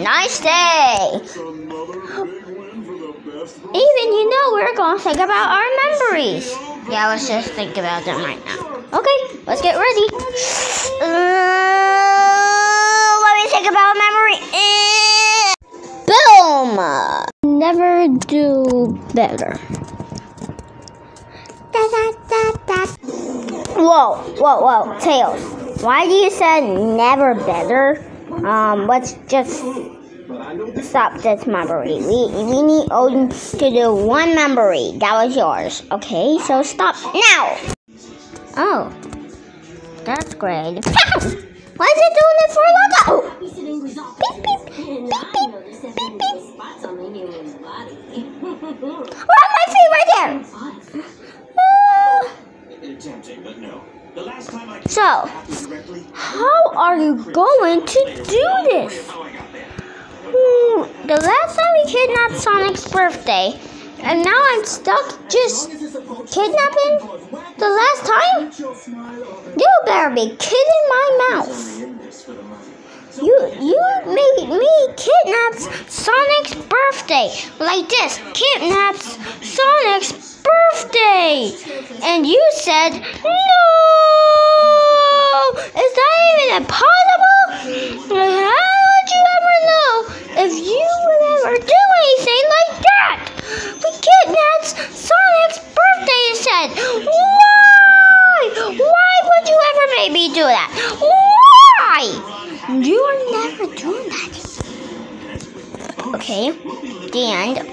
nice day. Even we're going to think about our memories. Yeah, let's just think about them right now. Okay, let's get ready. Let me think about memory. Boom! Never do better. Whoa, Tails. Why do you say never better? Let's just stop this memory. We need Odin to do one memory. That was yours. Okay, so stop now. Oh, that's great. Why is it doing it for Logo? Beep, beep, beep, beep, beep, beep. Oh, my feet right there. So, how are you going to do this? The last time we kidnapped Sonic's birthday, and now I'm stuck just kidnapping the last time? You better be kidding my mouth. You made me kidnap Sonic's birthday like this. Kidnaps Sonic's birthday. And you said, no! Is that even possible? How would you ever know if you would ever do anything like that? We kidnapped Sonic's birthday, you said. Why? Why would you ever make me do that? Why? You are never doing that. Okay, the end.